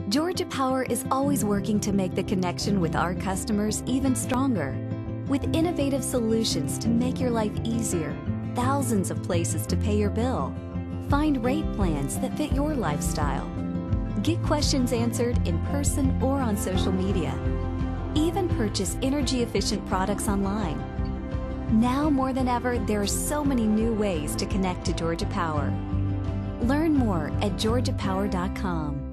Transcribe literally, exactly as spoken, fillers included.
Georgia Power is always working to make the connection with our customers even stronger. With innovative solutions to make your life easier, thousands of places to pay your bill. Find rate plans that fit your lifestyle. Get questions answered in person or on social media. Even purchase energy-efficient products online. Now more than ever, there are so many new ways to connect to Georgia Power. Learn more at georgia power dot com.